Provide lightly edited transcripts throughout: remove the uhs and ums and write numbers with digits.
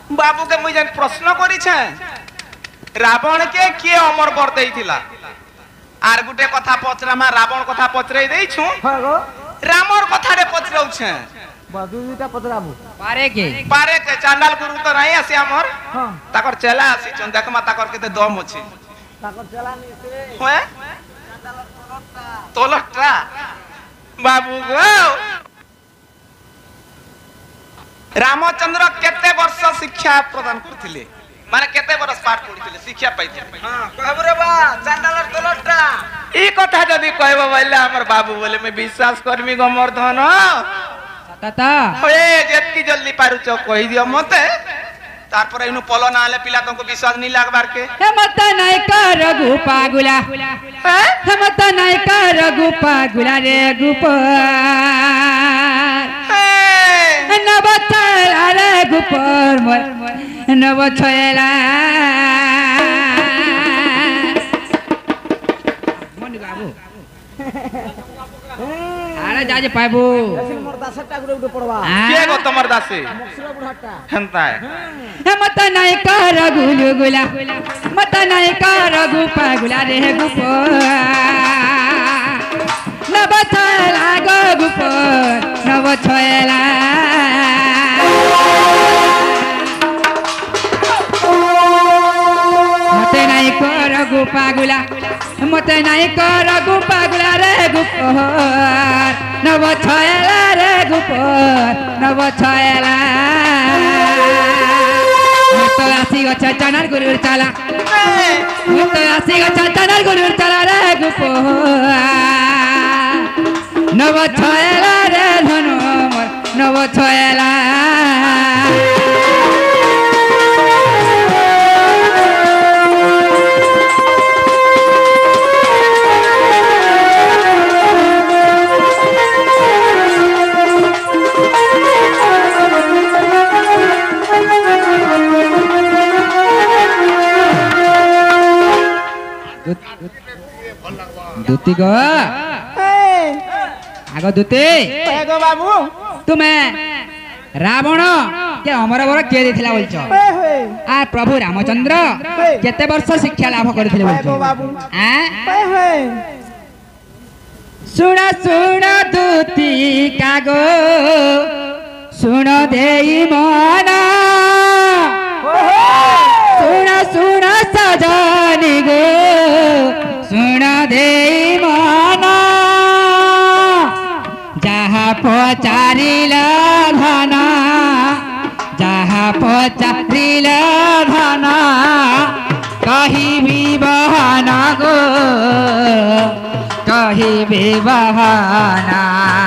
बाबू के मुझे प्रश्न करी रावण के किए अमर कर देइथिला आर गुटे कथा पचरामा रावण कथा पचराई देइछु रामर कथा रे पचराउ छे बादुटा पचराबू पारे के चांडाल गुरु तो नहीं आसी हमर ताकर चेला आसी चन देखमा ताकर केते दम अछि ताकर चेला नहीं से होए तोलटा बाबू गो रामचंद्र केते वर्ष शिक्षा प्रदान करथिले माने केते वर्ष पाठ पढिथिले शिक्षा पाइथिले हां कहबो रे बा चांडालर तोलटा ई कथा जदी कहबो बोले हमर बाबू बोले मैं विश्वास करमी गमर्धन ताता ओए जेतकी जल्दी पारुचो कहि दियो मते तारपर इनु पलो ना आले पिला तुमको विश्वास नहीं लागबार के हे मत नहीं कर गुपागुला हे मत नहीं कर गुपागुला रे गुपा नव छयला रे गुपर मोर नव छयला मन बाबू आरे जाजे पाइबो मोर दासटा गुडे पड़वा के गो तमर दासे मक्सुरा बुढ़ाटा हंता है मत नहीं कर गुलगुला मत नहीं कर गुपागुला रे गुपो नव छयला गो गुपर नव छयला मत नहीं कर गुपागुला मत नहीं कर गुपागुला रे गुपर नव छयला रे गुपर नव छयला तो आसी गछा चनार गुरुर चला तो आसी गछा चनार गुरुर चला रे गुपो नव छयला रे धनु मोर नव छयला दूती गो आगो दूती गो बाबू तुम्हें रावण के अमर बर किए देथिला बोलछो आ प्रभु रामचंद्र केते वर्ष शिक्षा लाभ करथिले बोलछो आ सुन सुन दूती कागो सुन देई मना सुन सुन सजनी गो सुन देई मना जहाँ पचारिल धना जहाँ पचारिल धना कहीं भी बहाना गो कहीं भी बहाना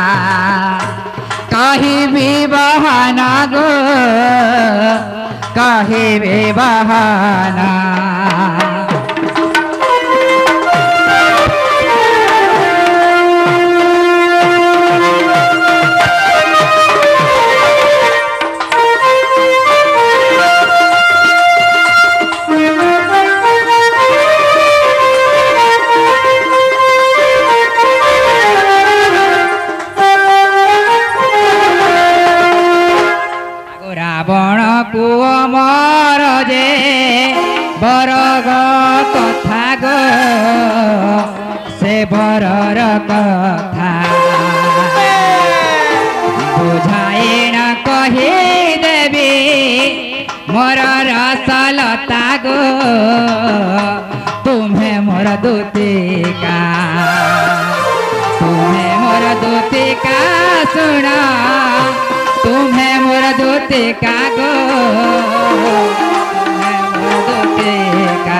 कहीं भी बहाना गो कहीं भी बहाना रावण को अमर जे बरग कथा गो से बरर कथा बुझाए न कही देवी मोर रसलता गो तुम्हें मोर दूतिका तुम्हें मोर दूतिका सुना तुम्हें मोर दूतिका गो तुम्हें मोर दूतिका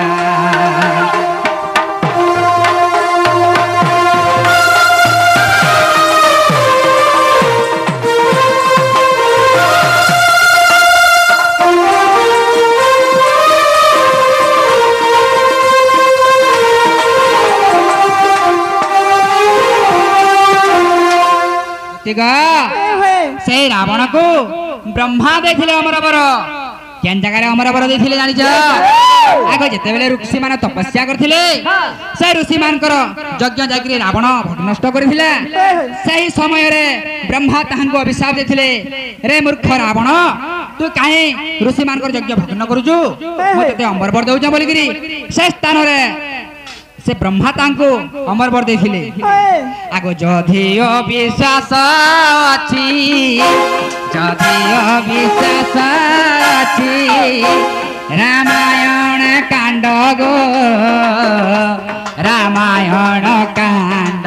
से रावण को ब्रह्मा देथिले अमर बर केन जगह अमर बर देथिले जानि छ आगो जते बेले ऋषि मान तपस्या करथिले से ऋषि मानकर यज्ञ जागरी रावण नष्ट करथिले सही समय रे ब्रह्मा ताहंको अभिशाप देथिले रे मूर्ख रावण तू काहे ऋषि मान यज्ञ भग्न करूछु मो तते अमर वर दउछ बोलिगिरी से स्थान रे से ब्रह्मा तांको अमर वर देथिले आगो जधियो विश्वास अछि जधियो विश्वास अछि रामायण कांड गो रामायण कांड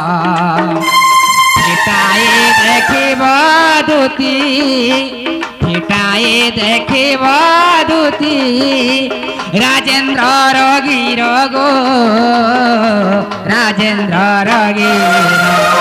फिटाए देखिब दूती फिटाए देखिब दूती राजेन्द्र रगीर गो राजेन्द्र रगीर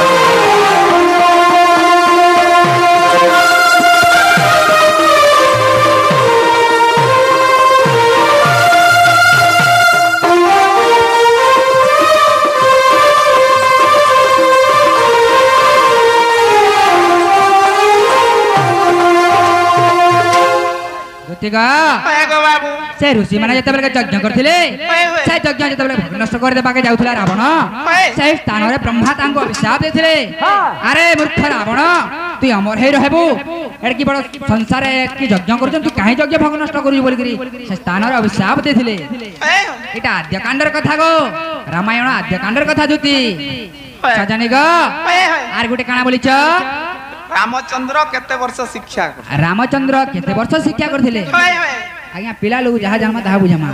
बाबू से ऋषि माने जते बेले यज्ञ करथिले से यज्ञ जते बेले भग्न नष्ट कर देबाके जाउथला रावण से स्थान रे ब्रह्मा तांको अभिशाप देथिले अरे मूर्ख रावण तू अमर हे रहबू एड की बड़ संसार की यज्ञ करछन तू काहे यज्ञ भग्न नष्ट करू बोलगिरी से स्थान रे अभिशाप देथिले एटा आद्य कांडर कथा गो रामायण आद्य कांडर कथा जुती सजानी गो आर गुटे काना बोलिछ रामचंद्र केते वर्ष शिक्षा रामचंद्र केते वर्ष शिक्षा करथिले आज्ञा पिला लोग जहा जामा ताहा बुझामा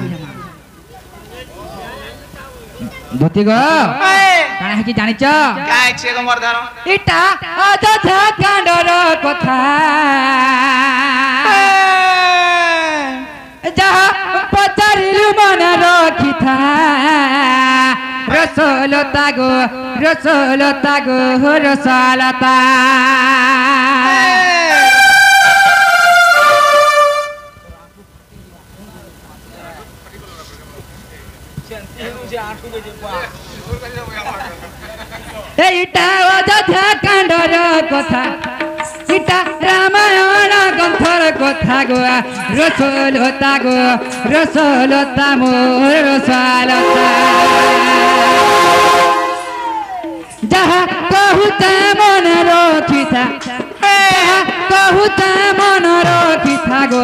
धोती गो काना है कि जानिछ काय छे गो मर्दान इटा अयोध्या कांडर कथा जहा पचारिलु मन रखिथा रसलता गो रसलता एटा अयोध्या कांडर कथा इटा रामायण ग्रंथर कथा गो रसलता मोर रसलता जहा कहूता मन रखिथा कहूता मन रखिथा गो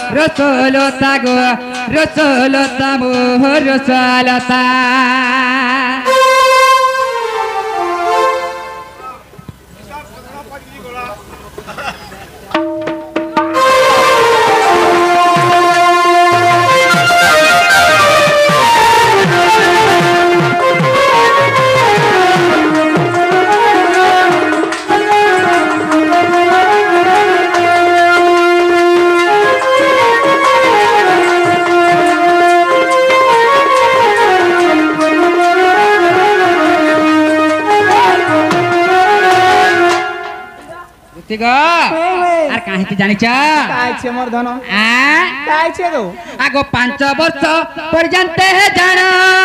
रसलता मोर रसलता आर काहे कि जानिछ काय छे मोर धन काय छे गो आगो 5 वर्ष पर्यंत जान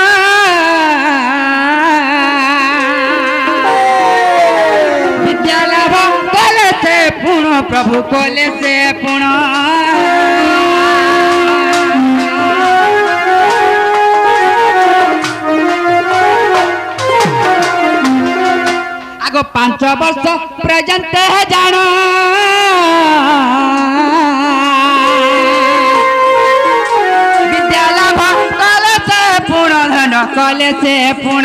विद्या लाभ कले से पुण प्रभु कले से पुण आगो 5 वर्ष पर्यंत जान विद्या लाभ कले से पुण धन कले से पुण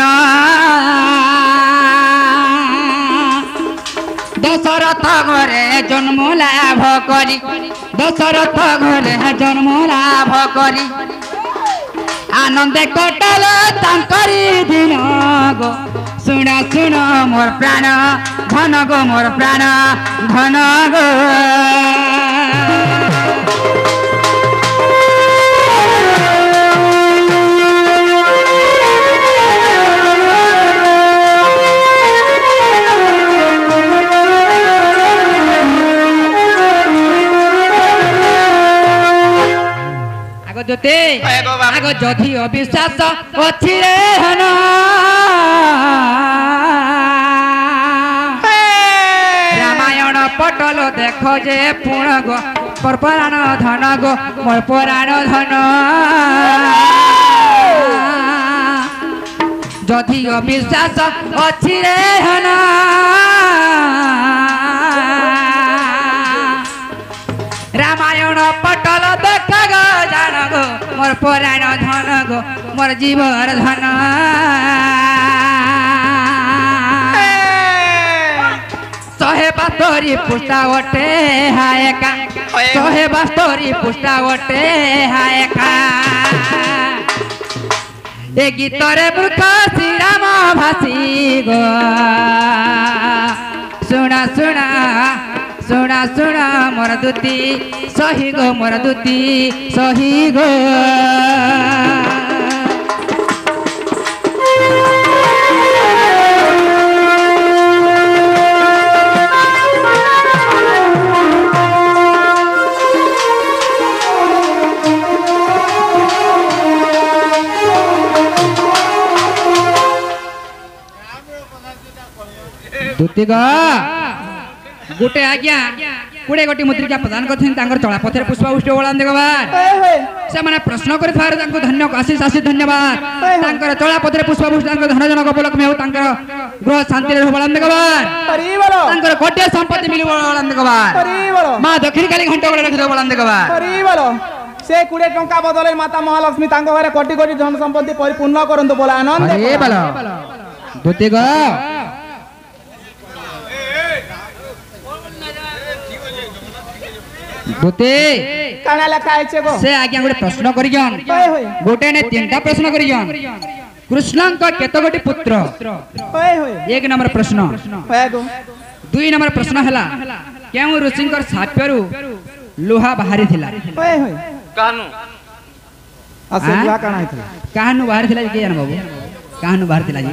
दशरथ घरे जन्म लाभ करी दशरथ घरे जन्म लाभ करी आनंदे कटल तांकरी दिन गो सुन सुन मोर प्राण धन गो मोर प्राण धन गो आगो जधि अविश्वास अच्छी रे हन रामायण पटल देख जे पुण गो परपराण धन गो मोर पराण धन जधि अविश्वास अच्छी रे हन रामायण पटल देखा गो जान गो मोर पुराण धन गो मोर जीवर धन सोहे बास्तोरी पुष्टा वटे हाय का सोहे बास्तोरी पुष्टा वटे हाय का ए गीतरे वृक्ष श्री राम भासी गो सुना सुना सुना सुना मोर दूती सही गो मोर दूती सही गो दूती गो गोटे आज्ञा कुड़े गोटी मुद्रिका प्रदान कर चला पथर पुष्प पुष्ट बोलान देगवार से माने प्रश्न कर धन्य आशीष आशीष धन्यवाद चला पथर पुष्प पुष्ट धन जनक उपलक्ष में गृह शांति बोलान देगवार गोटे संपत्ति मिल बोलान देगवार माँ दक्षिण काली घंटा गोड़े रखी बोलान देगवार से 20 टंका बदले माता महालक्ष्मी घरे कोटी कोटी धन संपत्ति परिपूर्ण करंतु बोला आनंद अरे बोलो दूती गो गोटे काना लेखा आइछे गो से आज्ञा गोटे प्रश्न करियन गोटे ने तीनटा प्रश्न करियन कृष्ण का केतो गोटी पुत्र होय होय एक नंबर प्रश्न होय गो दुई नंबर प्रश्न हला केउ ऋषिंकर साप्यरु लोहा बाहरी थिला होय होय कानु असे लोहा काना आइथिला काहनु बाहरी थिला के जान बाबू काहनु बाहरी थिला जी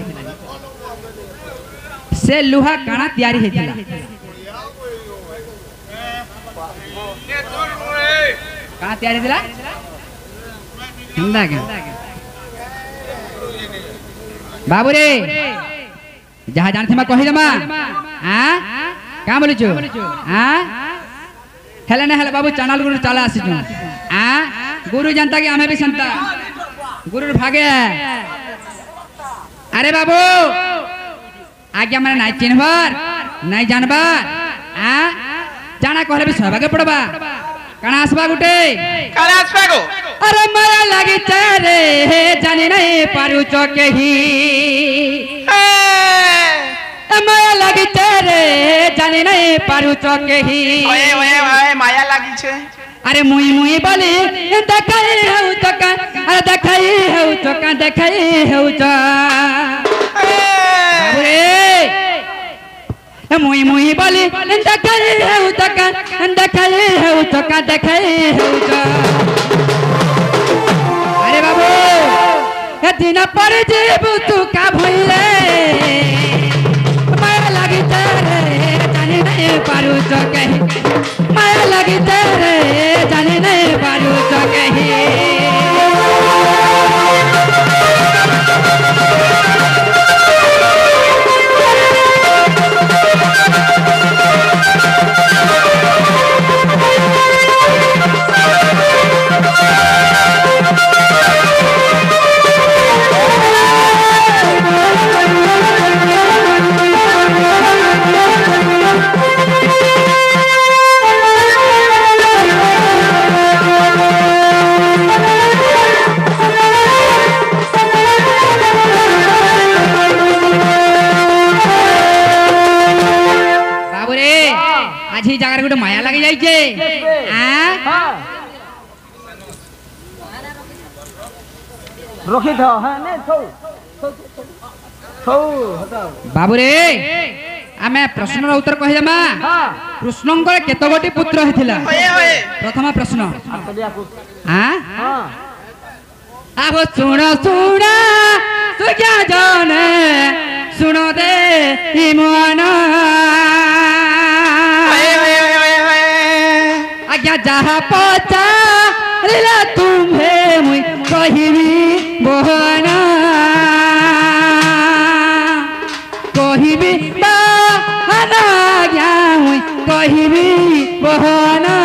से लोहा काना तयारी हेथिला कहाँ तैयारी दिला हिंदा क्या बाबू रे जहाँ जानते मैं कही दमा हाँ क्या बोली चु हाँ हेले ना हेले बाबू चैनल गुरु चला आसी चु हाँ गुरु जनता की हमें भी संता गुरु भागे अरे बाबू आज्ञा मैंने नहीं चिन्हबार नहीं जानबार हाँ जाना कहले भी सहभागे पड़बा कणा आसबा गुटे काला आसबा गो अरे माया लागी चारे जानी नहीं पारू चके ही माया लागी चारे जानी नहीं पारू चके ही ओए ओए ओए माया लागी छे अरे मुई मुई बोली देखाई हउ चका अरे देखाई हउ चका देखाई हउ चा अरे मुई मुई बोली देखाई हउ चका देखाई हउ चका देखाई हउ चा अरे बाबू ए दिन पर जीव तू का भइले माया लागी तेरे जाने नहीं पारू चके माया लागी तेरे जाने नहीं पारू चके जगार गोटे माया लगी जाइए बाबू रे आमे प्रश्न उत्तर कहि देमा कृष्णंकर केतो गोटी पुत्र हेथिला प्रथम प्रश्न अब सुन सुन तू क्या जाने सुनो दे ईमान आज्ञा जहाँ पचारिला तुम्हें मुई कहिबी बहना कहिबी बहना आज्ञा मुई कहिबी बहना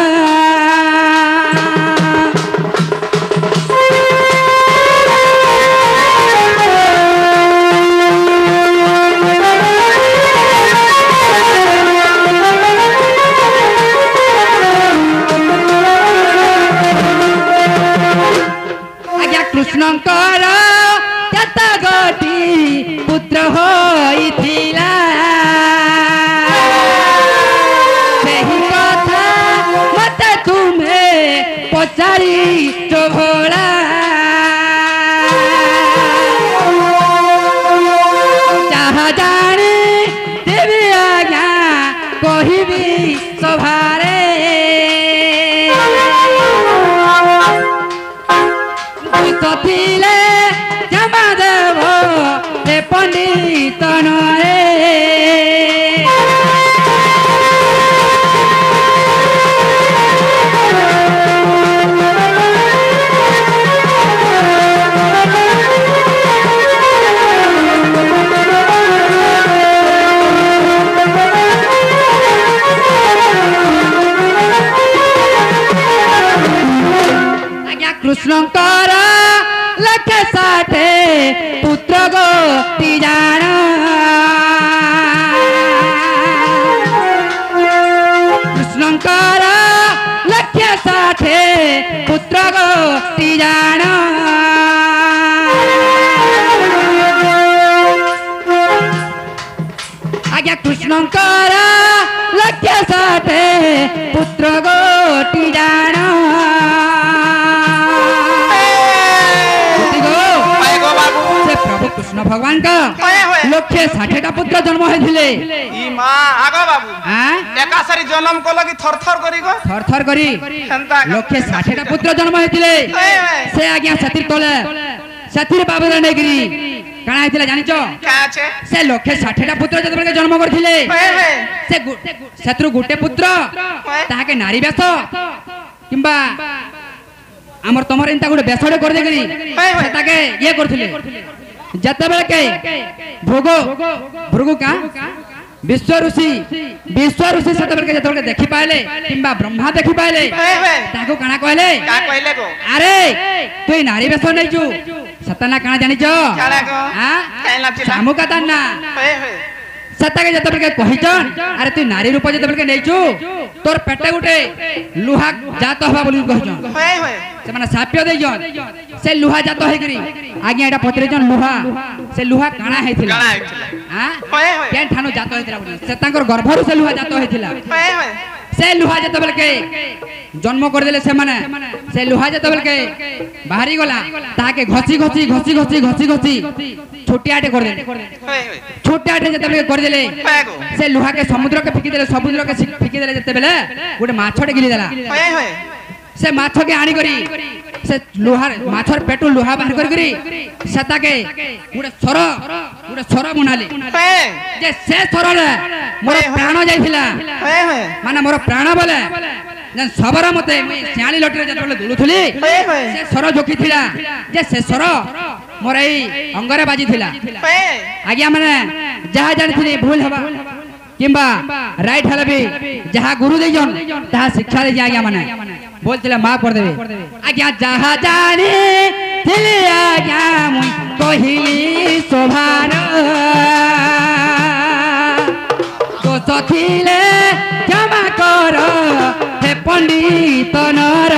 कृष्णंकर केत गोटी पुत्र होइथिला सेही कथा मते तुमे पचारी चोभला जहाँ जानी देवी आज्ञा कहिबी सभारे ଥିଲେ ଜମା ଦେବ ସେ ପଣ୍ଡିତ ନରେ ଆଜ୍ଞା କୃଷ୍ଣଙ୍କର लखे साठे पुत्र गोटी जान कृष्णंकर लखे साठे पुत्र गोटी जान आज्ञा कृष्णंकर लखे साठे पुत्र गोटी जान प्रभु कृष्ण भगवान का लक्ष्य 60टा पुत्र जन्म होइथिले ई मां आगो बाबू एका सारी जन्म को लगी थरथर करी गो थरथर करी लक्ष्य 60टा पुत्र जन्म होइथिले से आज्ञा सतीर तले सतीर बाबा नेगिरी काना होइथिला जानिचो का छे से लक्ष्य 60टा पुत्र जतबे जन्म करथिले से शत्रु गुटे पुत्र ताके नारी बेस किंबा हमर तमर इंता गुटे बेसडे कर देगिरी से ताके ये करथिले जतबे के भृगु का विश्व ऋषि सेतबे के जतबे देखि पाइले किंबा ब्रह्मा देखि पाइले ताको काना कहले का कहले गो अरे तू नारी बेस नै छु सतना काना जानि छ काना गो हां कहला चिला सामु कता ना सता के जतबे के कहिचन अरे तू नारी रूप जतबे के नै छु तोर पेटे गुटे लुहा जात हवा बोली कहिचन से माने साप्य दे जन से लुहा जात है करी आगे एटा पत्रे जन लुहा से लुहा काना हेथिला हां केन ठानो जात हेथिला से तांकर गर्भरु से लुहा जात हेथिला से लुहा जतबे के जन्म कर देले से माने से लुहा जतबे के बाहरी गला ताके घसी छोटियाटे कर देले छोटियाटे जतबे कर देले से लुहा के समुद्र के फेंकी देले जतबे गोटे माछटे गिली देला से माछ के आनी करी से लोहार माछर पेटू लोहा बाहर करी सता के गोटे सर बुनाली जे से सर मोर प्राण जाइथिला माने मोर प्राण बोले जन सबरा मते सियाली लटरे जतले दुलुथली से सर जोखिथिला जे से सर मोर एई अंगरे बाजिथिला आज्ञा माने जहा जानिथिली भूल हबा किंबा राइट हले भी जहा गुरु दे जन तहा शिक्षा दे आज्ञा माने बोलतिला माफ कर देबे आज्ञा जहा जानी थिली आज्ञा मुई कहिली सोभान तो सथिले क्षमा कर हे पंडित नर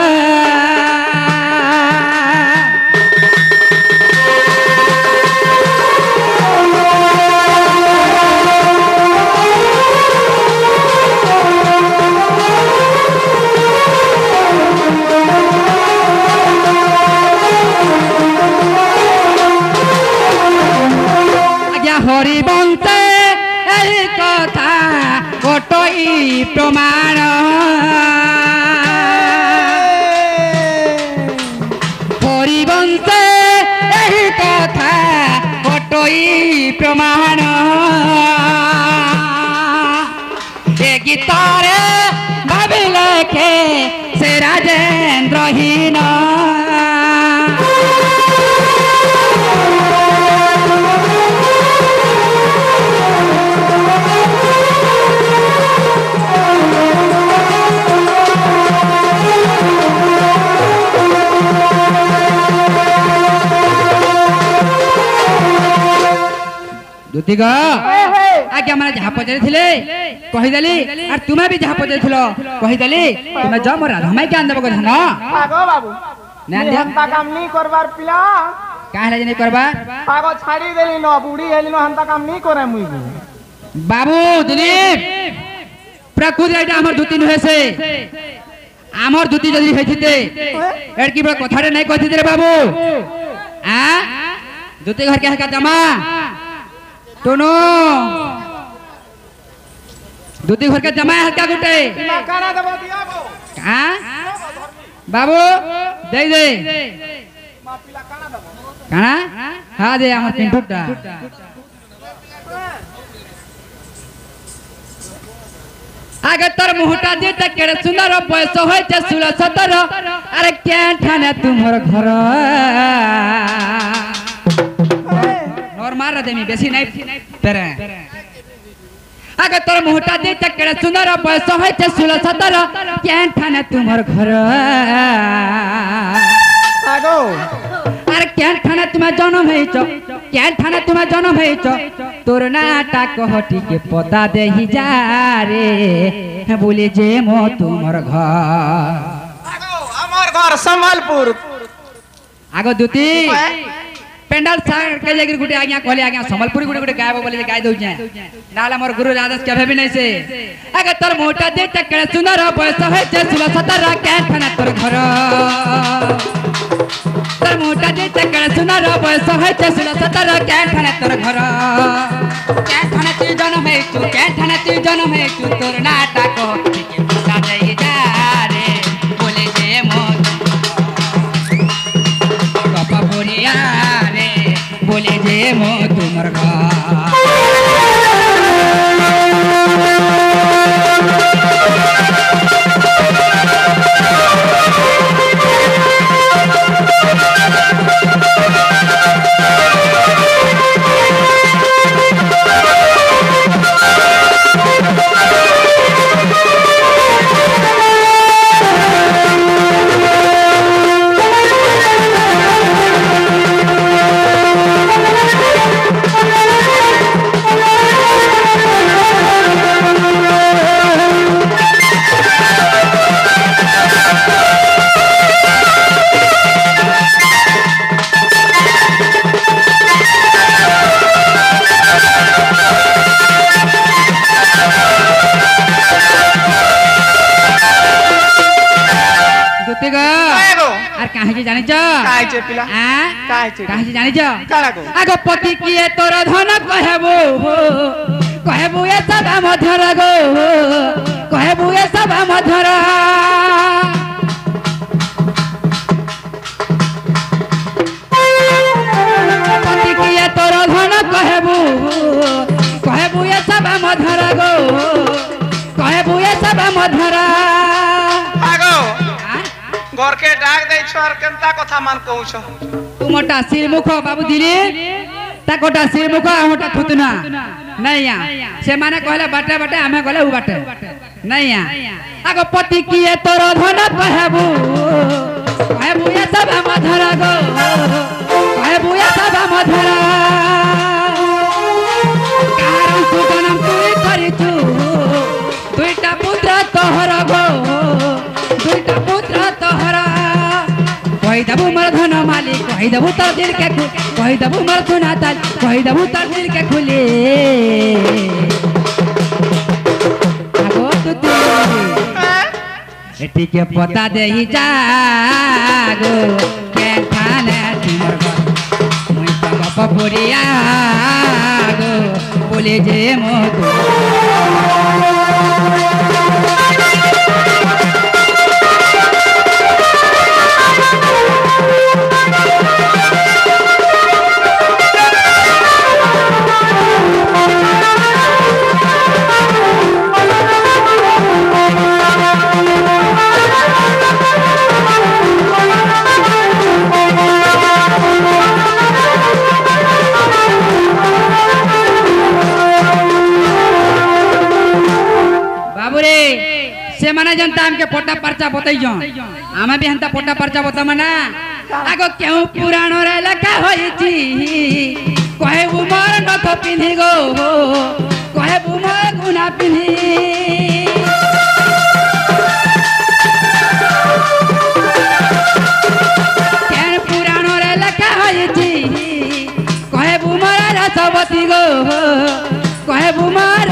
हरिबंशे एही कथा गोटई प्रमाण हरिबंशे एही कथा गोटई प्रमाण ए गीतारे भाविले के से राजेन्द्रहीन दुतिगा आज्ञा माने जहा पचरे थिले कहि देली और तुम्हें भी जहा पचरे थिलो कहि देली तुम्हें जा मोर राधा माई के आन देबो गधना आगो बाबू ना दिया हंता काम नहीं करबार पिला काहे जे नहीं करबा आगो छाड़ी देली न बूढ़ी हेली न हंता काम नहीं करे मुई बाबू दिलीप प्रकृति एटा हमर दुती न हेसे हमर दुती जदी हेथिते एडकी बड़ कथारे नहीं कथिते रे बाबू आ दुती घर के का जमा टोनो दुती घर के जमा हल्का गुटे काना देबो दिया बो हां बाबू दे दे काना हां दे हमर पिंटुटा आगे तर मुहटा दे त केड़े सुंदर बयस होय छ 16 17 अरे क्या ठाने तुमर घर नॉर्मल रे मी बेसी नहीं तेरे आगे तर मुहटा दे त केड़े सुंदर बयस होय छ 16 17 क्या ठाने तुमर घर आगो अरे क्या ठाने तुम जन्म है छ क्या ठाने तुम जन्म है छ तोर नाटा कहटी के पता दे ही जा रे बोले जे मो तुमर घर आगो हमर घर संबलपुर आगो दुती पेंडल सार के जगह गुटे आज्ञा कहले आज्ञा संबलपुरी गुटे गुटे गायब बोले गाय दउ छै नाला मोर गुरु राजस के भी नहीं से अगर तोर मोटा दे तकड़े सुंदर बयस है छ 16 17 क्या ठाने तोर घर तर मोटा दे तकड़े सुंदर बयस है छ 16 17 क्या ठाने तोर घर क्या ठाने तू जन्म है तू क्या ठाने तू जन्म है तू तोर नाटा को के पता दे जा रे बोले जे मो बापा बोलिया रे बोले जे मो तुमर घर जानी काहे छे पिला काहे छे जानी काला को आगो पति किए तोर धन कहबो ए सब मधुर गो कहबो ए सब मधुर पति किए तोर धन कहबो ए सब मधुर गो कहबो ए सब मधुर आगो घर के डाक दे छ और केनता कथा मान कहू छ तू मोटा सिर मुख बाबू दिलीप ता कोटा सिर मुख मोटा थुतना नहीं या से माने कहले बाटे बाटे हमें कहले उ बाटे नहीं या आगो पति किए तोर धन कहबू ये सब मधुर गो कहबू ये सब मधुर कारण तू जन्म तू करिछु दुईटा पुत्र तोहर गो दुईटा पुत्र तोहर कहि दबु मर धन मालिक कहि दबु तर दिल के कहि दबु मर सुना ताल कहि दबु तर दिल के खुले आगो तू एटी के पता दे ही जागो के थाने तुमर घर मुई संग पपुरिया गो बोले जे मो माने जनता हमके पोटा पर्चा बतई जो हमें भी हंता पोटा पर्चा बता मना आगो क्यों पुराण रे लखा होई छी कहे उमर न तो पिन्ही गो कहे उमर गुना पिन्ही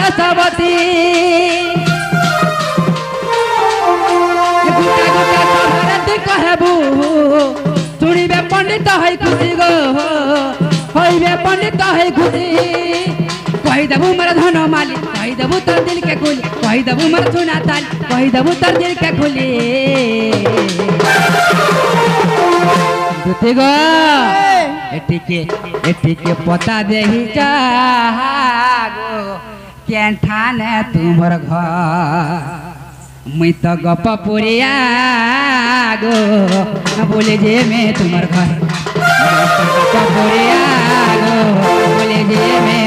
रसवती गुटा गुटा सभारे तु कहबू सुनिबे पंडित है खुशी गो होइबे पंडित है खुशी कही देबू मोर धन माली कही देबू तोर दिल के खुली कही देबू मोर सुना ताली कही देबू तोर दिल के खुली दुती गो एटिके पता देही जागो केन ठाने तुमर घर मुई तो गप पुरिया गो बोले जे मैं तुमर घर गप पुरिया गो बोले जे मैं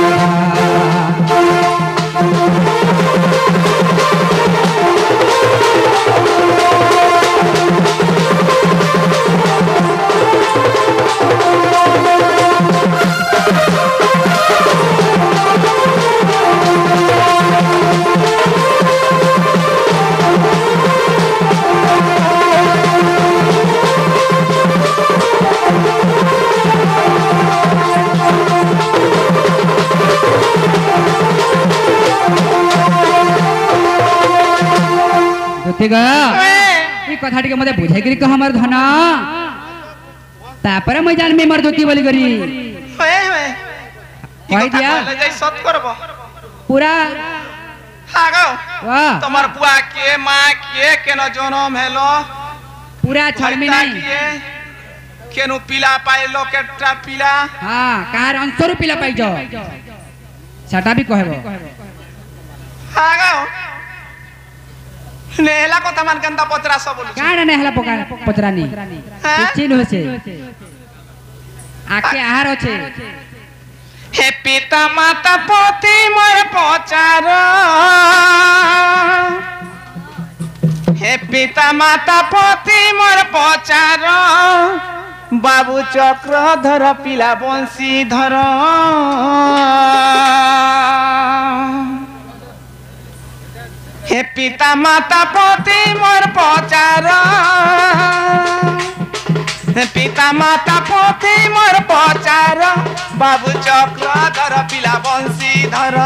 कथा टिके मते बुझाई करी कह हमर धन तापर मैं जान में मर दोती बोली करी कहि दिया ले जाई सत करबो पूरा हागो वाह तमर बुआ के मां के केनो जनम हेलो पूरा छड़मी नहीं केनु पीला पाइलो केटा पीला हां कार अंसर पीला पाइ जो छटा भी कहबो हागो नेहला को तमन कंदा पतरा सब बोलु काना नेहला पतरानी किछि न होसे आके आहार होचे हे पिता माता पोती मोर पचार हे पिता माता पोती मोर पचार बाबू चक्रधर पिला बंशी धर हे पिता माता पोती मोर पचार पिता माता पोती मोर पचार बाबू चक्रधर पिला बंशी धर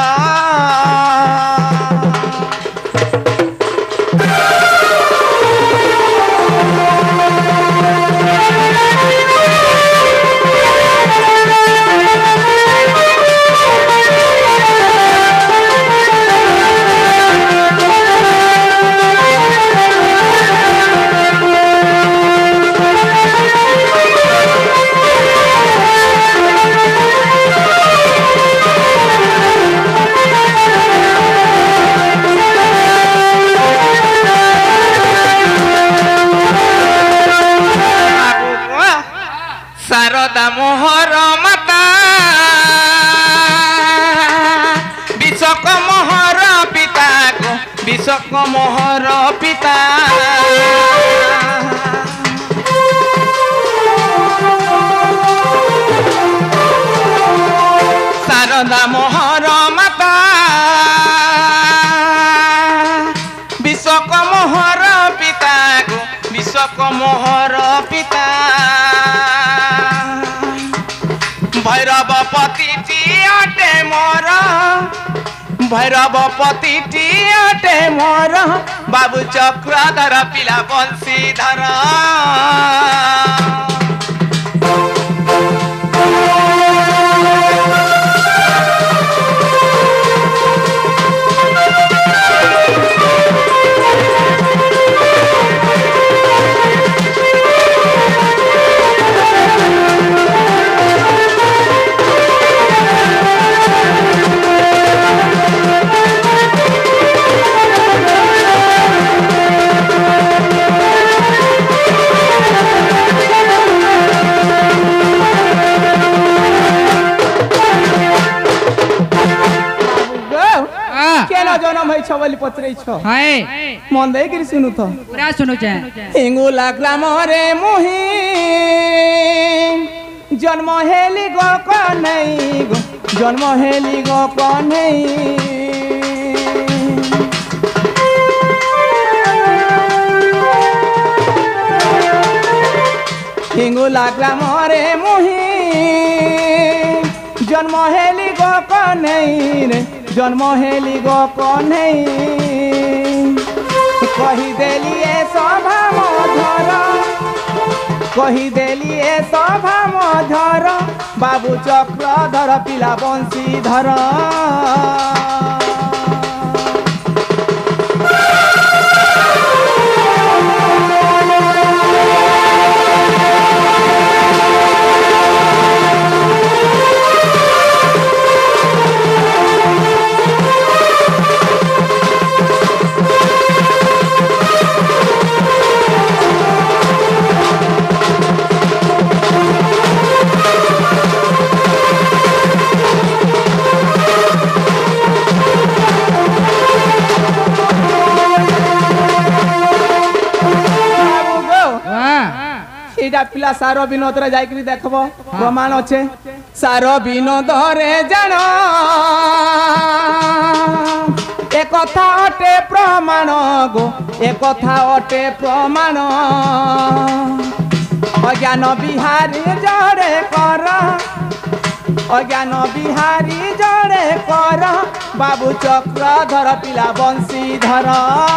शारदा मोहर माता विशक मोहर पिता को विशक मोहर पिता शारदा मोहर माता विशक मोहर पिता को विशक मोहर पिता भैरवपति अटे मोर भैरवपति अटे मोर बाबू चक्रधर पिला बंशी धर जनम है छवली पत्रे छ हाय मन दे गिर सुनु तो पूरा सुनु छ हिंगू लागला मोरे मुही जन्म हेली गो कन्हई गो जन्म हेली गो कन्हई हिंगू लागला मोरे मुही जन्म हेली गो कन्हई रे जन्म हेली गो कन्हई कहीदेली ए सभा मधर कहीदेली ए सभा मधर बाबू चक्रधर पिला बंशीधर पिला सार विनोद रे जाइकरी देखबो प्रमाण अच्छे सार विनोद रे जान ए कथा अटे प्रमाण गो ए कथा अटे प्रमाण अज्ञान बिहारी जड़े कर अज्ञान बिहारी जड़े कर बाबू चक्रधर पिला बंशीधर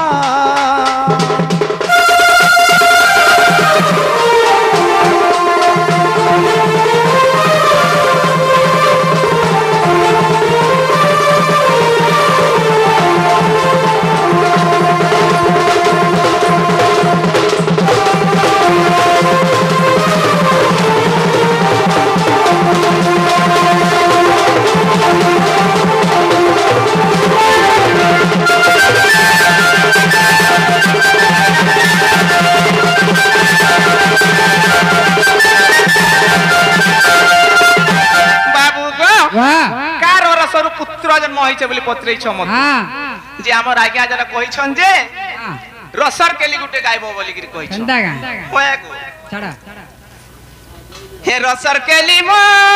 पुत्र जन्म होइछे बोली पत्रै छ मत जे हमर आज्ञा जरा कहिछन जे रसर केली गुटे गायबो बोली गिर कहिछ छंदा गा होए को छड़ा हे रसर केली म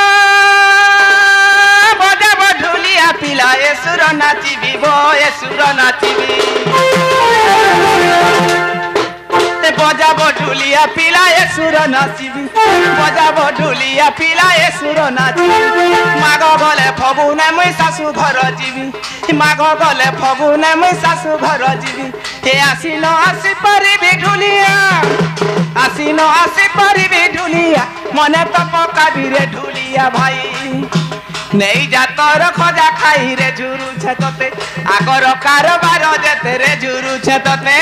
बजा बढुलिया पिला ए सुर नाचिबी बो ए सुर नाचिबी ते बजा बढुलिया पिला ए सुर नाचिबी बजा बढुलिया पिला ए सुर नाचिबी माग गले फगुने मुई सासु घर जीवी माग गले फगुने मुई सासु घर जीवी हे आसी न आसी परिबी ढुलिया आसी न आसी परिबी ढुलिया मने तो पकाबी रे ढुलिया भाई नहीं जा तोर खजा खाई रे झुरु छे तते आगर कारबार जेते रे झुरु छे तते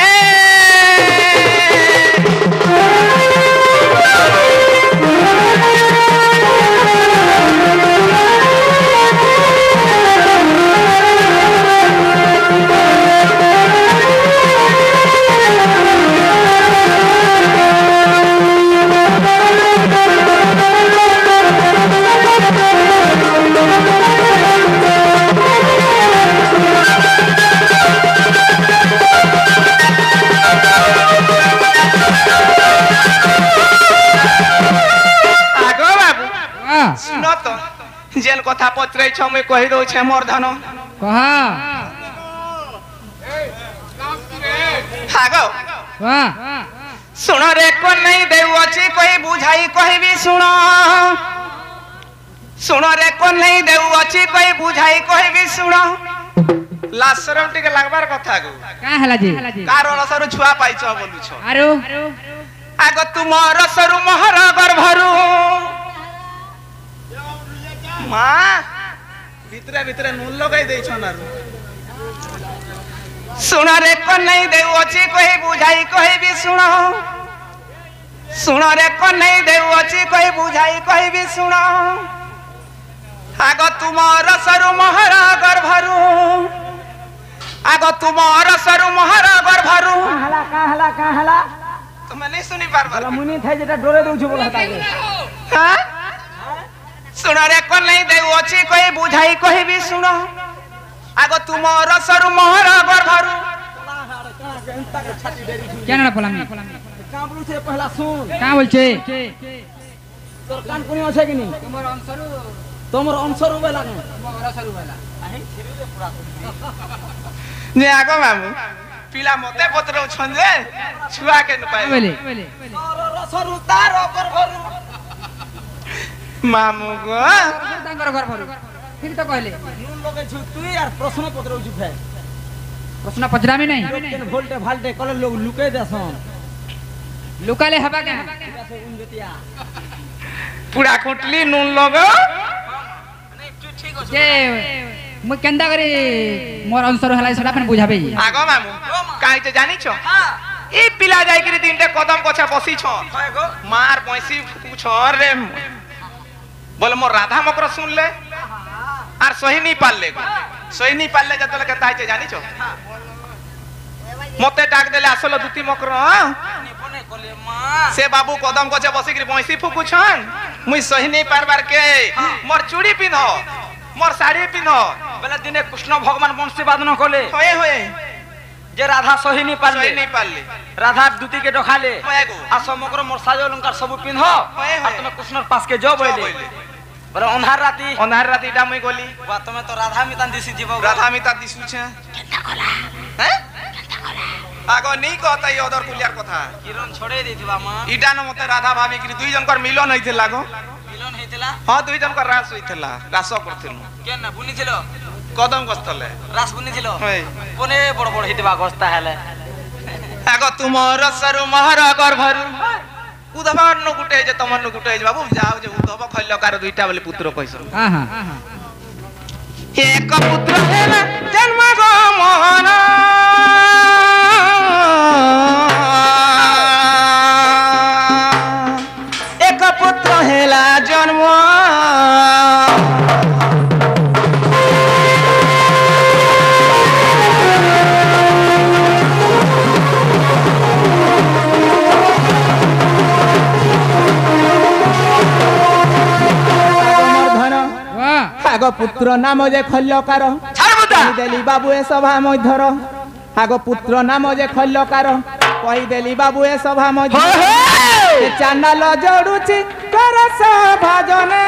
जेन कथा पत्रे छ मैं कहि दो छे मोर धन कहा हागो वाह सुन रे को नहीं देउ अछि कोई बुझाई कहबी सुन सुन रे को नहीं देउ अछि कोई बुझाई कहबी सुन लासरम टिके लागबार कथा गो का हला जी कार रसरु छुआ पाइछ बोलु छ आरो आगो तुमर रसरु महर गर्भरु मां भितरे भितरे नून लगाई देछ नारु सुन रे को नहीं देउ अछि कोई बुझाई कहबी सुन सुन रे को नहीं देउ अछि कोई बुझाई कहबी सुन आगो तुमर रसरु महर गर्भरु आगो तुमर रसरु महर गर्भरु का हला तुम नहीं सुनी पारबा मुनि थाई जेटा डोरे दउ छ बोला ताके हां सुन रे को नहीं देउ अछि कोई बुझाई कहबी सुन आगो तुमर रसरु महर गर्भरु केना पलामी का बोलु छे पहला सुन का बोल छे तोर कान कोनी আছে कि नहीं तोमर अंसरु बेला ने तोमर रसरु बेला आही छिरिले पूरा ने आगो मामू पिला मते पत्र छन जे छुआ के न पाए बोले रसरु तार गर्भरु मामू गो तांकर गर्भरु ठीक तो कहले नून लगे छु तू यार प्रश्न पत्र छु फे प्रश्न पचरामी नहीं केन भोल्टे फाल्टे कले लोग लुके देसन लुकाले हबा के से उन बेटिया पूरा कुटली नून लगो नहीं तू ठीक हो जे मु केंदा करे मोर आंसर हला सेटा अपन बुझाबे आगो मामू काई ते जानी छ ई पिला जाई करी तीनटे कदम पछा बसी छ गो मार पैसी पूछ रे बोले मोर राधा मकर सुन ले आर सही नहीं पाले जतले केता आइते जानी छ मते डाक देले असलो दुती मकर कोने कोले मां से बाबू कदम पछा बसी करी पैसी फुकु छन मुई सही नहीं पारबार के मोर चूड़ी पिन्हो मोर साड़ी पिन्हो बेला दिने कृष्ण भगवान वंशी बादन कोले होए जे राधा सही नहीं सही नहीं पाले राधा दूती के डखाले होए गो आ समग्र मोर साज अलंकार सब पिन्हो होए आ तुम कृष्ण पास के जो बोले बोले अन्हार राती डा मुई गोली बा तुम तो राधा मितान दिसी जीव राधा मिता दिसु छ केता कोला हैं आगो नहीं कहता ये अदर कुलियार कथा किरण छोड़े देथिबा मां इडा न मते राधा भाभी की दुई जन कर मिलन होइथिला गो मिलन हेतिला हां दुई जन कर रास होइथिला रास करथिलु के ना बुनी थिलो कदम गस्तले रास बुनी थिलो होय कोने बड़ बड़ हेतिबा गस्ता हेले आगो तुमर सरु महर गर्भरु उदबार न गुटे जे तमन न गुटे जे बाबू जाओ जे उदब खल्लकार दुईटा बोले पुत्र कइसु हां हां एक पुत्र हेला जन्म गो मोहन एक पुत्र हेला जन्म आगो पुत्र नाम जे खल्लकार देली बाबू ए सभा मध्यर आगो पुत्र नाम जे खल्लकार कहि देली बाबू ए सभा मध्य चैनल जोड़ुची कर सभा जने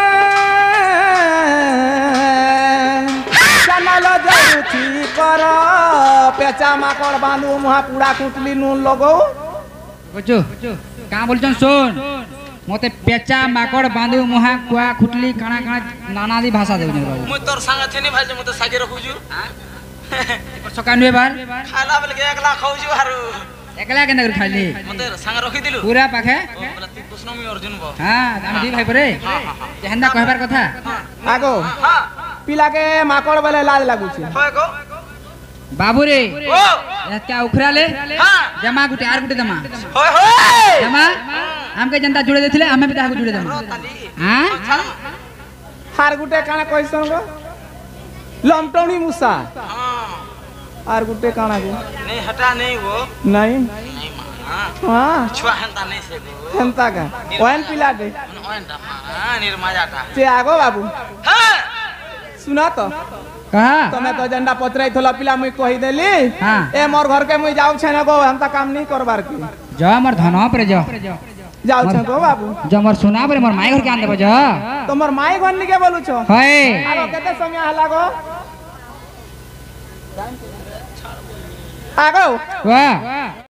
चैनल जोड़ुची कर पेचा माकड़ बांधु मुहा पुड़ा कुटली नून लगो बुझो का बोलछन सुन मते पेचा माकड़ बांधु मुहा कुआ खुटली काना काना नानादी भाषा देउ मु तोर संग थेनी भाई मु तो सागे रखुजु सकानवे बार खाला बेल के एकला खाउजु हारू एकला केना कर खाली मते संग रखि दिलु पूरा पाखे बोला ती कृष्णमी अर्जुन बो हां हम दी भाई परे जेहंदा कहबार कथा आगो हां पिला के माकड़ बेले लाज लागु छी होय गो बाबू रे ओ क्या उखरा ले हां जमा गुटे आर गुटे जमा होय होय जमा हमके जनता जुड़े देथिले हमें भी ताहा जुड़े देम हां हार गुटे काना कइसन गो लमटोनी मुसा हां आर गुटे काना गो नहीं हटा नहीं वो नहीं हां छुआ हंता नहीं से गो हंता का ओन पिला दे ओन ता हां निर्माजाटा ते आगो बाबू हां सुना तो कहा तमे तो झंडा पतराई थला पिला मुई कहि देली हां ए मोर घर के मुई जाउ छने गो हंता काम नहीं करबार की जा मोर धनवा पर जा जाउ छ गो बाबू जा मोर सोना पर मोर माई घर के आन देबो जा तोमर माई घर निके बोलु छ है आरो केते समय हला गो आगो वाह